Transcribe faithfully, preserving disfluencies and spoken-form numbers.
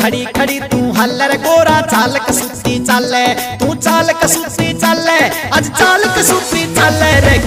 खड़ी खड़ी तू हल्लर गोरा चाल कसूती चाले, तू चाल कसूती चाले, आज चाल कसूती चाले रे